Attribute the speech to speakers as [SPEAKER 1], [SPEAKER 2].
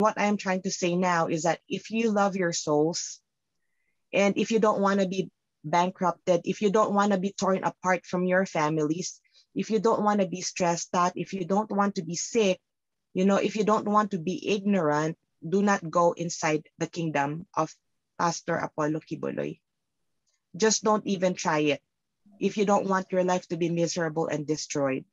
[SPEAKER 1] what I'm trying to say now is that if you love your souls, and if you don't want to be bankrupted, if you don't want to be torn apart from your families, if you don't want to be stressed out, if you don't want to be sick, if you don't want to be ignorant, do not go inside the kingdom of Pastor Apollo Quiboloy. Just don't even try it if you don't want your life to be miserable and destroyed.